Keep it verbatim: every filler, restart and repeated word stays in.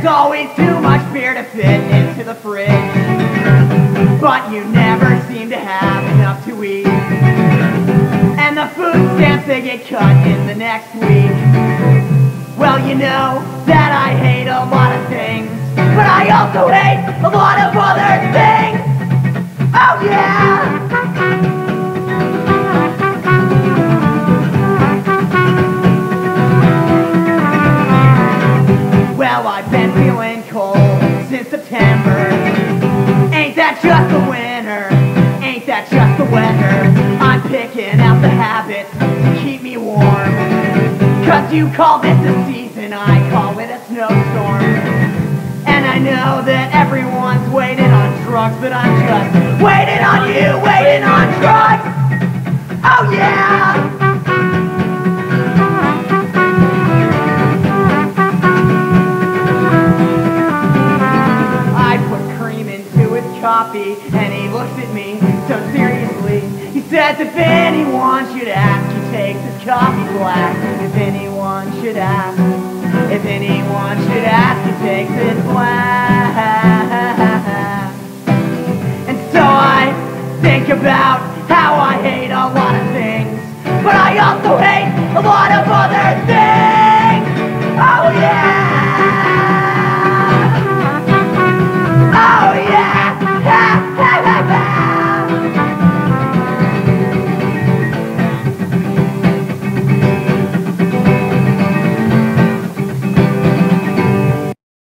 always too much beer to fit into the fridge, but you never seem to have enough to eat. And the food stamps, they get cut in the next week. Well, you know that I hate a lot of things, but I also hate a lot of other things. Oh yeah! Well, I've been feeling cold since September. Ain't that just the winter? Ain't that just the weather? I'm picking out the habits to keep me warm. Cause you call this a season, I call it a snowstorm. And I know that everyone's waiting on drugs, but I'm just waiting on you, waiting on drugs. Oh yeah! Coffee, and he looks at me so seriously. He says, if anyone should ask, he takes his coffee black. If anyone should ask, if anyone should ask,